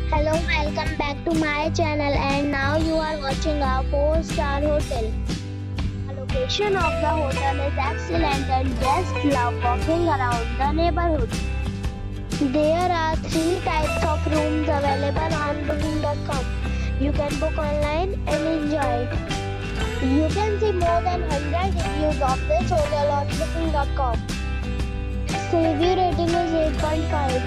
Hello, welcome back to my channel, and now you are watching a 4-star hotel. The location of the hotel is excellent and guests love walking around the neighborhood. There are 3 types of rooms available on booking.com. You can book online and enjoy it. You can see more than 100 reviews of this hotel on booking.com. Its review rating is 8.5,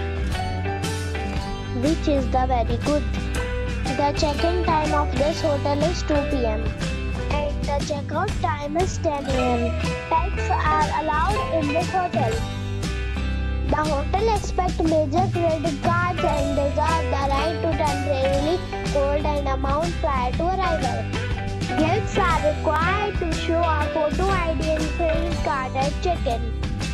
which is the very good. The check-in time of this hotel is 2 p.m. and the check-out time is 10 a.m. Pets are allowed in this hotel. The hotel accepts major credit cards and reserves the right to temporarily hold an amount prior to arrival. Guests are required to show a photo ID and credit card at check-in.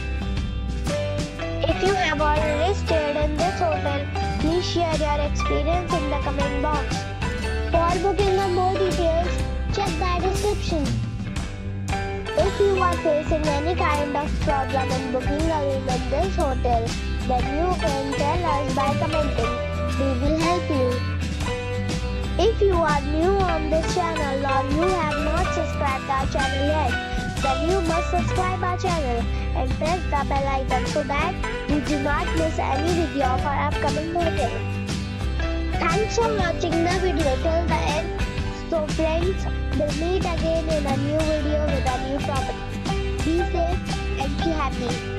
If you have already stayed in this hotel, please share your experience in the comment box. For booking or more details, check the description. If you are facing any kind of problem in booking a room in this hotel, then you can tell us by commenting. We will help you. If you are new on this channel or you have not subscribed our channel yet, then you must subscribe our channel and press the bell icon so that you do not miss any video of our upcoming hotel. Thanks for watching the video till the end. So friends, we'll meet again in a new video with a new property. Be safe and be happy.